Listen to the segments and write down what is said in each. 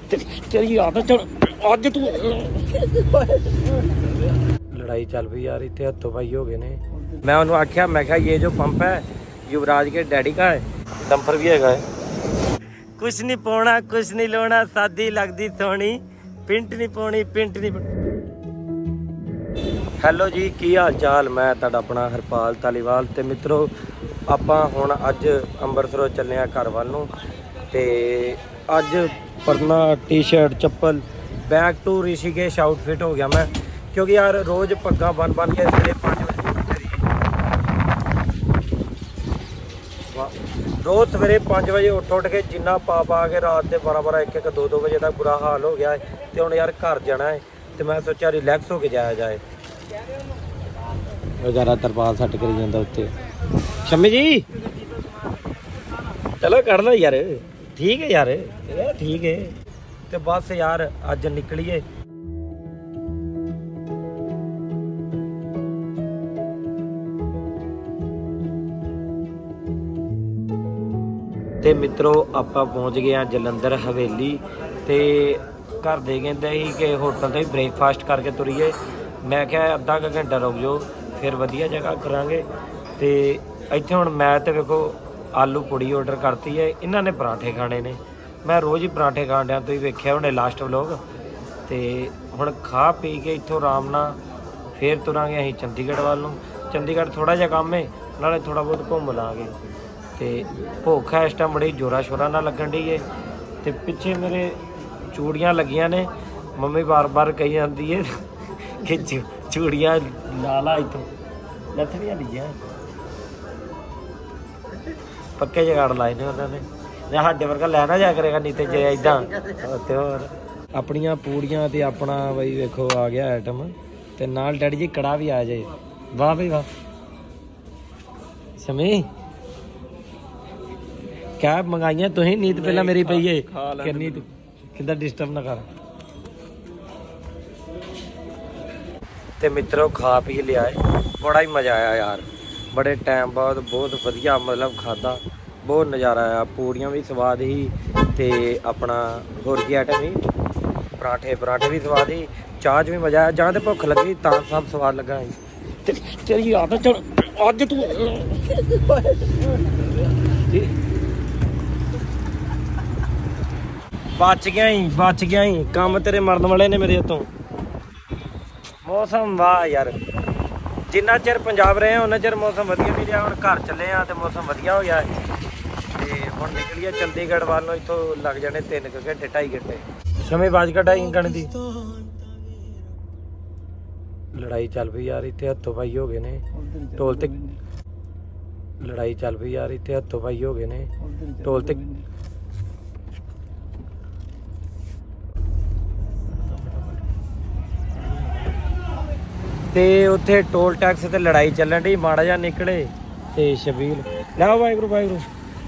तेरी आदत आज तू लड़ाई चल पई यार, इतने हथों पाई हो गए ने। मैं उन्होंने आख्या, मैं क्या ये जो पंप है युवराज के डैडी का है, डंपर भी है। कुछ नहीं पाना कुछ नहीं लाना, सादी लगती सोनी, पिंट नहीं पानी पिंट नहीं। हैलो जी, की हाल चाल? मैं तुहाडा अपना हरपाल धालीवाल। तो मित्रों, आपां हुण अज अंबरसरों चले घर वाल नूं। ते अज परना टी शर्ट चप्पल बैक टू ऋषिकेश आउटफिट हो गया मैं, क्योंकि यार रोज़ पग्गा बन के सवेरे 5 बजे रोज़ सवेरे 5 बजे उठ के जिन्ना पा के रात के 12 1 2 बजे तक बुरा हाल हो गया है। तो हुण यार घर जाना है, तो मैं सोचा रिलैक्स होके जाया जाए। वगैरह तरपाल सट करी जाता उत्ते। शम्मी जी चलो कर लो यार, ठीक है यार, ठीक है। तो बस यार अज निकलीए। ते मित्रों आपां पहुँच गए हैं जलंधर हवेली। ते घर दे कहते ही कि होटल तो ही ब्रेकफास्ट करके तुरीए। मैं क्या अद्धा क घंटा रुक जाओ, फिर वधिया जगह करांगे। ते इत्थे हुण मैं तो वेखो आलू पूड़ी ऑर्डर करती है, इन्हां ने पराठे खाने ने। मैं रोज़ ही पराठे खाण दिया, तुसीं वेख्या हुणे लास्ट व्लॉग। तो हुण खा पी के इत्थों आराम नाल फिर तुरांगे असीं चंडीगढ़ वाल नूं। चंडीगढ़ थोड़ा जिहा काम है, नाले थोड़ा बहुत घूम लांगे। तो भुख है इस टाइम बड़ी जोरा शोरा नाल लगन डी है। तो पिछे मेरे चूड़ियाँ लगियां ने, मम्मी बार बार कही जाती है कि चूड़ियाँ ला ला इतों लथड़ियाँ लीजिए। पक्के जुगाड़ लाए ने उन्होंने, साडे वर्गा लैना जा करेगा, नहीं तो जे इदा तो होर अपनियां पूड़ियां ते अपना बई वेखो आ गया आइटम। ते नाल डैडी जी कड़ा भी आ जाए। वाह भाई वाह। शमी क्या मंगाइया तुसीं? नींद पहला मेरी पई है कि नींद किदा डिस्टर्ब ना कर। ते मित्रों खा पी लिया है, बड़ा ही मज़ा आया यार, बड़े टाइम बाद बहुत वधिया मतलब खादा, बहुत नज़ारा आया। पूड़ियाँ भी स्वाद ही, ते अपना होर की आइटम ही पराठे भी स्वाद ही, चाह च भी मज़ा आया। जहाँ तो भुख लगी तां सब स्वाद लगा। तेरी आदत आज तू बच गया ही काम तेरे मरन वाले ने मेरे हथों। मौसम वाह यार, जिन्ना चिर पंजाब रहे हैं उन्ना चिर मौसम वधिया भी रहा। हुण घर चले हैं तो मौसम वधिया हो गया है। तो हुण निकलीए चंडीगढ़ वालों, इत्थों लग जाने 3 घंटे 2.5 घंटे। शमी बाज कटाई गण दी लड़ाई चल पई यार, इत्थे हथों पाई हो गए ने टोल ते। लड़ाई चल पई यार, इत्थे हथों पाई हो गए ने टोल ते। ते उत्थे टोल टैक्स ते लड़ाई चलन डी, माड़ा जा निकले ते शबील लो वाहिगुरू वाहिगुरू।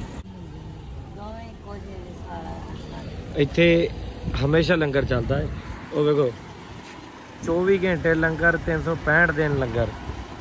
इत्थे हमेशा लंगर चलता है, वो देखो 24 घंटे लंगर, 365 दिन लंगर।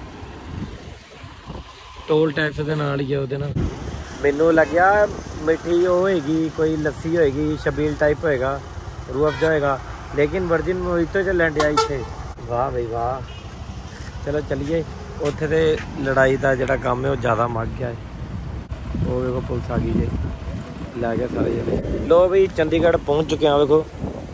टोल टैक्स के नाल ही है ਉਹਦੇ ਨਾਲ। मैनू लग्या मिठी होएगी, कोई लस्सी होएगी, शबील टाइप होएगा, रूह अफ़ज़ा होएगा, लेकिन वर्जिन मोहितो चलन दिया इत्थे। वाह भाई वाह। चलो चलिए, उत्थे ते लड़ाई का जिहड़ा काम है वो ज़्यादा मग गया है। वो देखो पुलिस आ गई जी, लै गए सारे जने। लो भी चंडीगढ़ पहुँच चुके हैं। देखो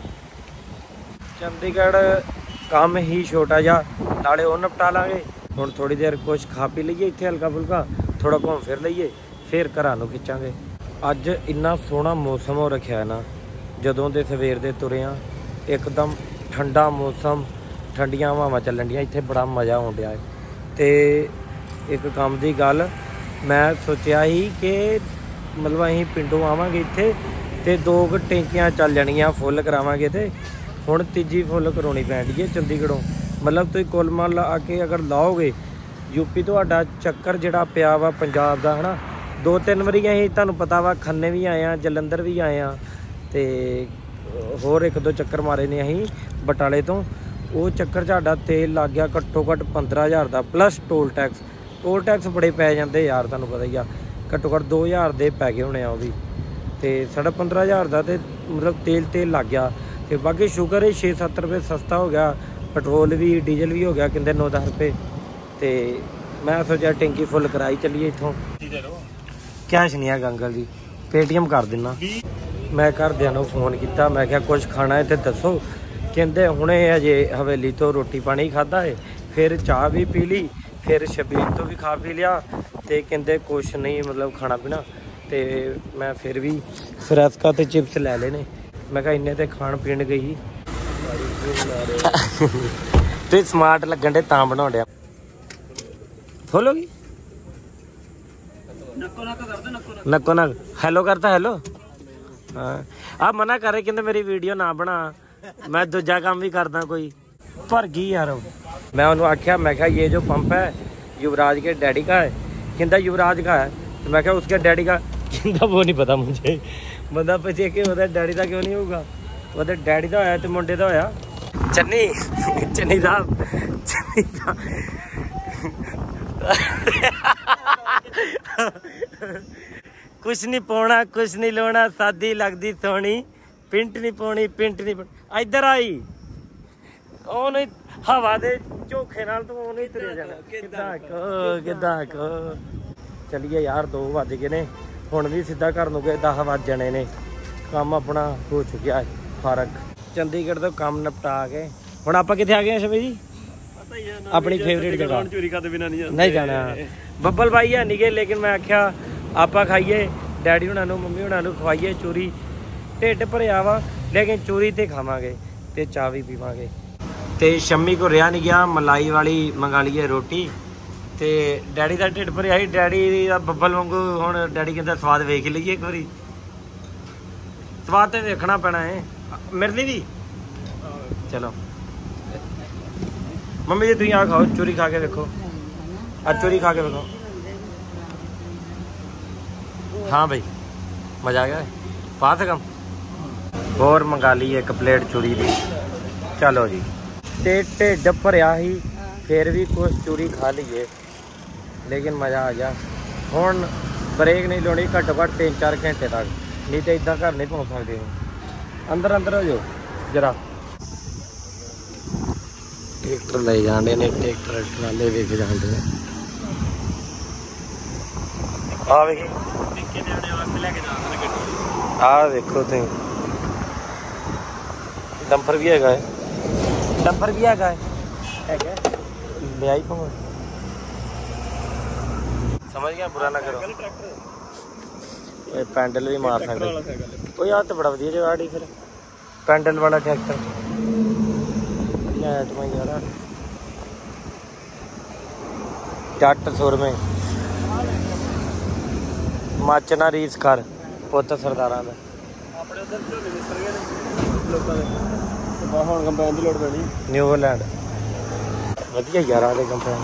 चंडीगढ़ काम ही छोटा जा, नाले वो निपटा लाँगे। हुण थोड़ी देर कुछ खा पी लीए इत्थे हल्का फुल्का, थोड़ा घूम फिर लीए, फिर घरां नूं खिच्चांगे। अज इन्ना सोहना मौसम हो रखा है ना, जदों दे सवेर दे तुरे आ, एकदम ठंडा मौसम, ठंडियां हवावां चलन दियां, इत्थे बड़ा मज़ा आउण दिया है। तो एक काम की गल मैं सोचा ही कि मतलब असीं पिंडों आवांगे इत्थे ते 2 टैंकियां चल जाणियां फुल करावांगे। तो हुण तीजी फुल करवाउणी पैंदी है चंडीगढ़ों। मतलब तुसीं कुल मिला के अगर लाओगे यूपी तुहाडा चक्कर जिहड़ा पिया वा पंजाब दा है ना, 2-3 वारी असीं तुहानूं पता वा खन्ने भी आए हैं, जलंधर भी आए हैं, तो होर 1-2 चक्कर मारे ने असीं बटाले तो। वो चक्कर साडा तेल लग गया घट्टो घट्ट 15,000 का, प्लस टोल टैक्स बड़े पै जाते यार, तुहानूं पता ही आ। घट्टो घट्ट 2,000 दे पै गए होने आ वो भी। तो 15,500 का तो मतलब तेल लग गया। तो बाकी शुक्र है 6-7 रुपये सस्ता हो गया, पेट्रोल भी डीजल भी हो गया कहते 9-10 रुपये। तो मैं सोचा टैंकी फुल कराई चलीए इतों। कैश नहीं है अंकल जी, पेटीएम कर देना। मैं घरदिਆਂ ਨੂੰ फोन किया, मैं क्या कुछ खाना है तो दसो। कहते हुणे अजे हवेली तो रोटी पानी खादा है, फिर चाह भी पी ली, फिर छबील तो भी खा पी लिया, तो कहते कुछ नहीं मतलब खाना पीना। तो मैं फिर भी फ्रेस्का तो चिप्स लै लेने। मैं कहा इन्ने तो खाण पीण गई तो स्मार्ट लगन दे तां बना दिया। खोलोगी नक्को नक हेलो करता हेलो। हाँ आप मना कर रहे कहते मेरी वीडियो ना बना, मैं दूजा काम भी करदा कोई। भर गई यार। मैं उन्होंने आख्या, मैं क्या ये जो पंप है युवराज के डैडी का है। कहता युवराज का है। तो मैं क्या उसके डैडी का? कहता वो नहीं पता मुझे। बंदा पूछे कि वो डैडी का क्यों नहीं होगा, वो डैडी का होया तो मुंडे का होया। चन्नी चन्नी साहब कुछ नहीं पाना कुछ नहीं लाना, सादी लगती सोनी, पिंट नहीं पानी पिंट नहीं पानी। इधर आई ओ नहीं हवा दे झोखे नाल तू ओ नहीं तुरे जाना। किदा को चलिए यार 2 बज गए ने, हुण भी सीधा घर नूं गए 10 बज जाने ने। काम अपना हो चुका है फारग। चंडीगढ़ तो काम निपटा के हुण आपां कित्थे आ गए हैं शबी जी? अपनी फेवरेट जगह चोरी खाते बिना नहीं जाना। बब्बल भाई है नहीं गए, लेकिन मैं आख्या आपा खाइए, डैडी हुणां नूं मम्मी हुणां नूं खवाइए चूरी। ढिड भरिया वा लेकिन चूरी तो खावांगे ते चाह भी पीवांगे। तो शम्मी को रहा नहीं गया, मलाई वाली मंगा लीए रोटी। तो डैडी का ढिड भरिया ही, डैडी का बब्बल वांगू हुण डैडी कहता स्वाद वेख ही लीए एक बारी। स्वाद तो वेखना पैना है। मिलनी भी चलो मम्मी जी तुम आ खाओ, चूरी खा के देखो, चूरी खा के देखो। हाँ भाई मजा आ गया, पास कम और मंगा ली 1 प्लेट चूरी की। चलो जी ते ढिड भरिया ही, फिर भी कुछ चूरी खा लीए, लेकिन मज़ा आ गया। हुण ब्रेक नहीं लानी घट्टो घट्ट 3-4 घंटे तक, नहीं तो इदा घर नहीं पहुँच सकते। अंदर अंदर हो जाओ जरा। ट्रैक्टर ले जाने ने, ट्रैक्टर ट्राले वेख जाते हैं। आ देखो तुम डंपर भी है, डंपर भी है ब्याई पाओ। समझ गया, बुरा ना करो। पैंडल भी मार सकते कोई। यार तो बड़ा वधिया जगह फिर पैंडल वाला ट्रैक्टर यार। जट सुर में माचना रीस कर पुत सरदारा का। न्यूजीलैंड वधिया यार आले कंपनी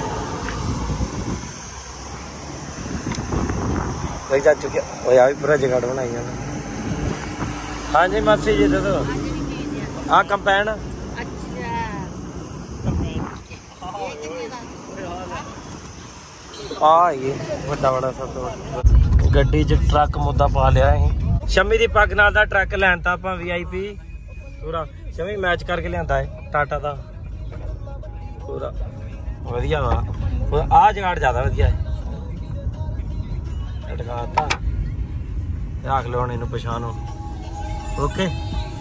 वही जा चुके होया भी पूरा जगड़ बनाई है। हाँ जी मासी जी दसो आ कंपैन ये बड़ा बड़ा सब गड्डी च ट्रक मुद्दा पा लिया। शमी की पग नाल दा ट्रक लैनता आप VIP पूरा। शमी मैच करके लिया है टाटा का पूरा वधिया वा। आ जगाड़ ज्यादा वधिया है। अटकाता रख लो हम इन पछानो। ओके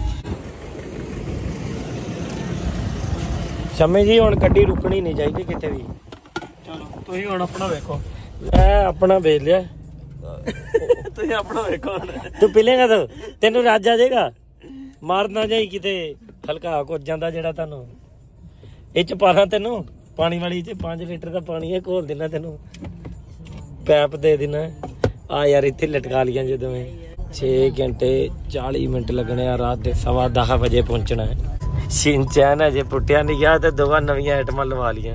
शमी जी हुण गड्डी रुकनी नहीं चाहिए किते भी। चलो तुसीं हुण अपना वेखो। मैं अपना वेच लिया तुसीं अपना वेखो। तू पी लेगा तो तेनू रज आ जाएगा। मारना जाई किते हल्का कुछ जांदा जेड़ा तुहानू इह च पाना। तेनू पानी वाली च 5 लीटर का पानी है घोल देना, तेनू पैप दे देना। आ यार इत्थे लटका लिया जो तुम्हें 6 घंटे 40 मिनट लगने। रात के 10:15 बजे पहुंचना है। शिनचैन अजे पुट्टिया नहीं गया तो 2 नवी आइटम लवा लिया।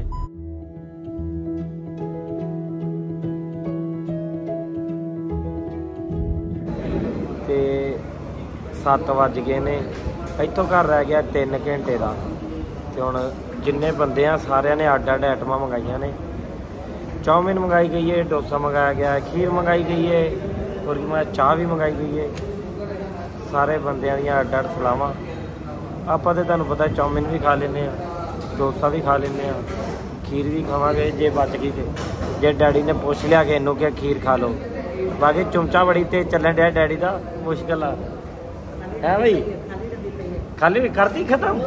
7 वज गए ने। इतों घर रह गया 3 घंटे का। तो हुण जिन्ने बंदे आ सारिਆਂ ने अड्ड अड्ड आइटमां मंगाइया ने। चाउमीन मंगाई गई है, डोसा मंगाया गया है, खीर मंगाई गई है और चाह भी मंगाई गई है। सारे बंदियां ਦੀਆਂ ਅੱਡ ਅੱਡ ਸਲਾਹਾਂ। ਆਪਾਂ ਤੇ ਤੁਹਾਨੂੰ ਪਤਾ ਚੌਮਿਨ ਵੀ ਖਾ ਲੈਂਦੇ ਆ, ਡੋਸਾ ਵੀ ਖਾ ਲੈਂਦੇ ਆ, खीर भी खावे जे बच गई थे। जे डैडी ने पुछ लिया कि इनू क्या खीर खा लो, बाकी चुमचा बड़ी तेज चलन डैया डैडी का, मुश्किल है भाई। खाली कर दी खत्म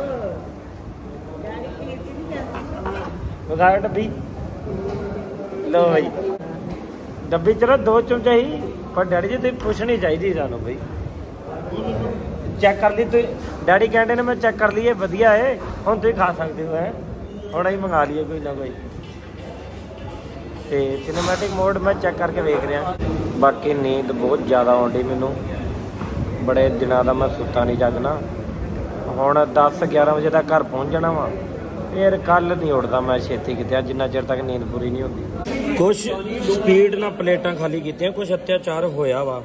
बगाड़ डब्बी लो भाई, डब्बी चलो 2 चुमचा ही, पर डैडी जी तुम पुछनी चाहिए सानू भाई। चेक कर ली तु, डैडी कहते ने मैं चेक कर ली है वधिया है, हुण तुसीं खा सकते हो है, थोड़ा ही मंगा लिए कोई ना कोई। तो सिनेमैटिक मोड मैं चेक करके वेख रहा। बाकी नींद बहुत ज़्यादा आउंदी मैनू, बड़े दिनों का मैं सुता नहीं जगना। हुण 10-11 बजे तक घर पहुँच जाना वा, फिर कल नहीं उठता मैं छेती किते, जिन्ना चिर तक नींद पूरी नहीं होती। कुछ स्पीड ना प्लेटां खाली कीतियां, कुछ अत्याचार होया वा।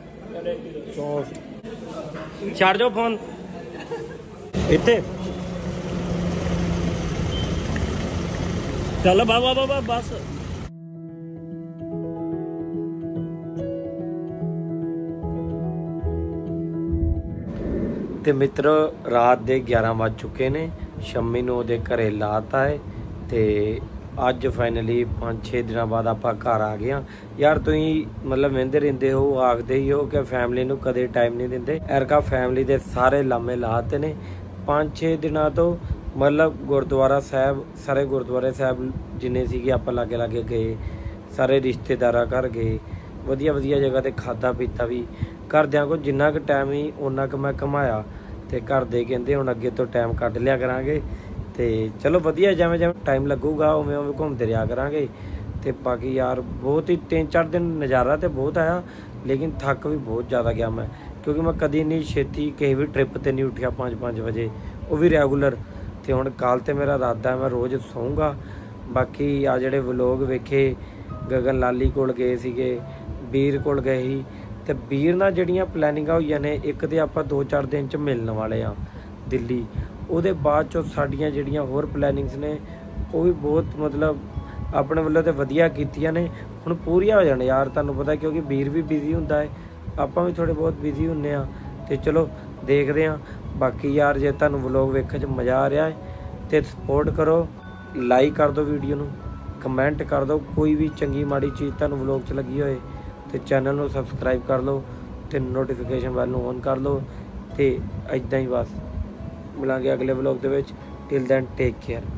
छड़ जाओ फोन इत्थे, चल बाबा बाबा बस। ते मित्र रात के 11 बज चुके ने, शम्मी नूं उहदे घरे लाता है। तो अज फाइनली 5-6 दिनों बाद आप घर आ गए। यार तुम मतलब वहिंदे रहिंदे हो, आखते ही हो कि फैमिली नूं कदे टाइम नहीं दिंदे। एरका फैमिली के सारे लामे लाते ने 5-6 दिनों तो, मतलब गुरुद्वारा साहब, सारे गुरुद्वारे साहब जिन्ने सीगे आप लागे लागे गए, सारे रिश्तेदार घर गए, वधिया वधिया जगह ते खादा पीता भी। घरदियां को जिन्ना क टाइम ही उन्ना क मैं कमाया, तो घर दे कहते हुण अगे तो टाइम कढ लिया करांगे। तो चलो वधिया, जिवें जिवें टाइम लगूगा उवें उवें घूमते रहा करांगे। तो बाकी यार बहुत ही 3-4 दिन नज़ारा तो बहुत आया, लेकिन थक भी बहुत ज़्यादा गया मैं, क्योंकि मैं कभी नहीं छेती कहीं भी ट्रिप पर नहीं उठिया 5-5 बजे, वो भी रैगूलर। तो हुण कल तो मेरा इरादा है मैं रोज़ सोऊंगा। बाकी आ जिहड़े व्लॉग वेखे, गगन लाली कोल गए सीगे, बीर कोल गए ही, तो बीर नाल जिहड़ियां प्लैनिंगां होईयां ने, एक तो आपां 2-4 दिन च मिलण वाले आ दिल्ली, उहदे बाद चों साडीआं जिहड़ियां होर प्लैनिंग्स ने वो भी बहुत मतलब अपने वल्लों तो वधिया कीतियां ने, हुण पूरीआं हो जाण यार। तुहानूं पता है क्योंकि बीर भी बिजी हुंदा है, आपां भी थोड़े बहुत बिजी हुंदे आ। तो चलो देखते हैं। बाकी यार जे तुहानूं व्लॉग वेखण च मज़ा आ रहा है तो सपोर्ट करो, लाइक कर दो वीडियो नूं, कमेंट कर दो, कोई भी चंगी माड़ी चीज़ तुहानूं व्लॉग च लगी होए तो चैनल नूं सबसक्राइब कर लो, तो नोटिफिकेशन बैल नूं ऑन कर लो। तो इदां ही बस मिलांगे अगले व्लॉग दे विच। Till then take care.